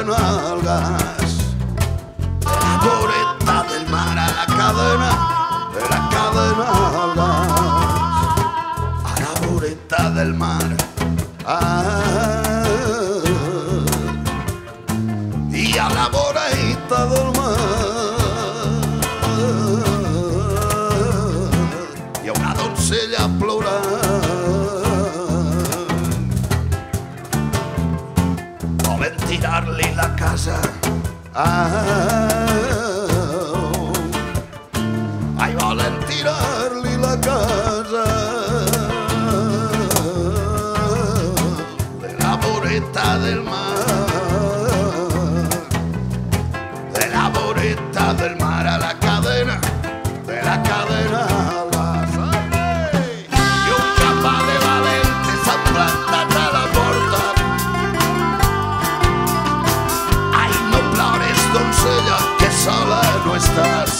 cadena al gas, de la voreta del mar a la cadena, de la cadena al gas, a la voreta del mar, y a la voreta del mar, hi ha una doncella plorant, volen tirar-li la casa, ai, volen tirar-li la casa, de la voreta del mar, de la voreta del mar a la cadena, de la cadena al gas. I un capà de valentes s'han plantat a la porta. Ai, no plores, doncella, que sola no estàs.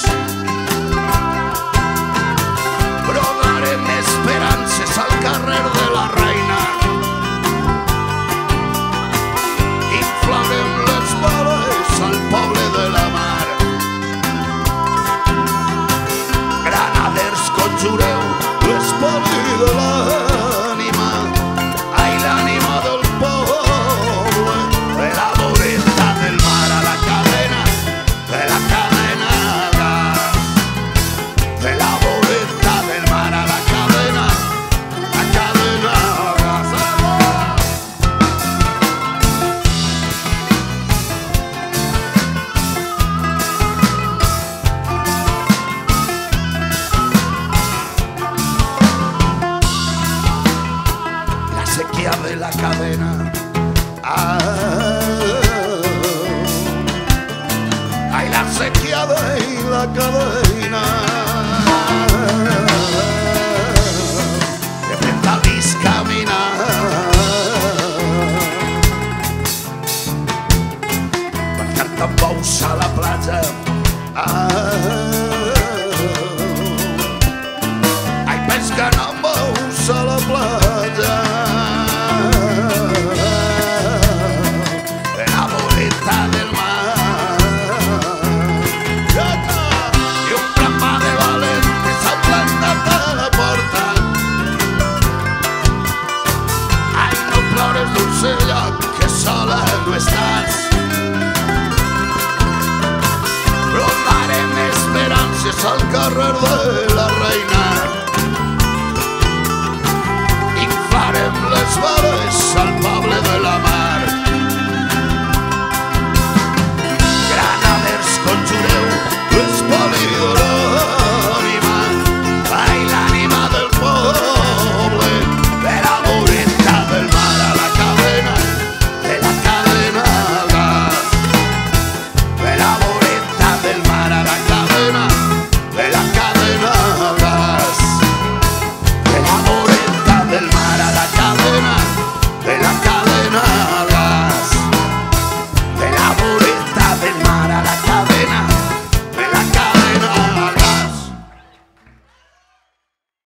Brodarem esperances al carrer de la Reina, inflarem les boles al poble de la mar. Granaders, conjureu l'espoli de l'ànima, ai, l'ànima del poble, de la voreta del mar a la cadena, de la cadena al gas, de la voreta del mar a la cadena al gas. La sequía de la cadena, ay, la sequía de la cadena, que pentalís caminar, van cantant bous a la platja, ai, pesquen amb bous a la platja, de la voreta del mar, i un capà de valentes s'han plantat a la porta. Ai, no plores, doncella, que sola no estàs. Brotarem esperances al carrer de la Reina,